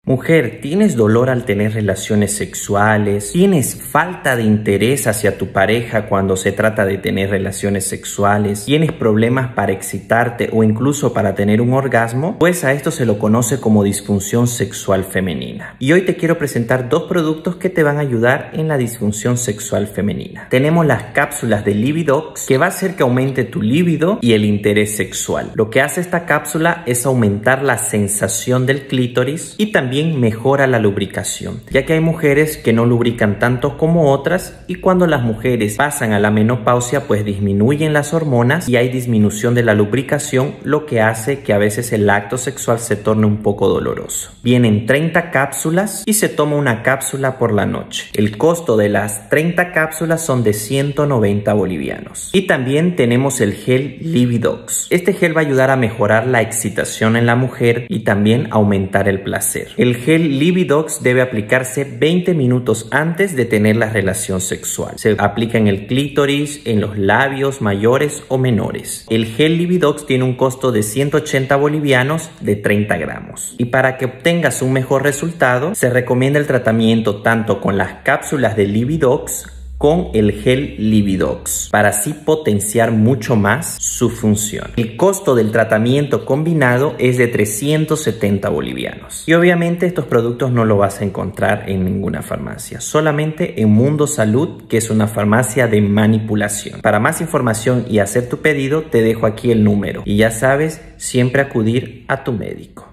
Mujer, ¿tienes dolor al tener relaciones sexuales? ¿Tienes falta de interés hacia tu pareja cuando se trata de tener relaciones sexuales? ¿Tienes problemas para excitarte o incluso para tener un orgasmo? Pues a esto se lo conoce como disfunción sexual femenina. Y hoy te quiero presentar dos productos que te van a ayudar en la disfunción sexual femenina. Tenemos las cápsulas de Libidox, que va a hacer que aumente tu libido y el interés sexual. Lo que hace esta cápsula es aumentar la sensación del clítoris y también mejora la lubricación, ya que hay mujeres que no lubrican tanto como otras, y cuando las mujeres pasan a la menopausia pues disminuyen las hormonas y hay disminución de la lubricación, lo que hace que a veces el acto sexual se torne un poco doloroso. Vienen 30 cápsulas y se toma una cápsula por la noche. El costo de las 30 cápsulas son de 190 bolivianos. Y también tenemos el gel Libidox. Este gel va a ayudar a mejorar la excitación en la mujer y también aumentar el placer. El gel Libidox debe aplicarse 20 minutos antes de tener la relación sexual. Se aplica en el clítoris, en los labios mayores o menores. El gel Libidox tiene un costo de 180 bolivianos de 30 gramos. Y para que obtengas un mejor resultado, se recomienda el tratamiento tanto con las cápsulas de Libidox con el gel Libidox, para así potenciar mucho más su función. El costo del tratamiento combinado es de 370 bolivianos. Y obviamente estos productos no lo vas a encontrar en ninguna farmacia, solamente en Mundo Salud, que es una farmacia de manipulación. Para más información y hacer tu pedido, te dejo aquí el número. Y ya sabes, siempre acudir a tu médico.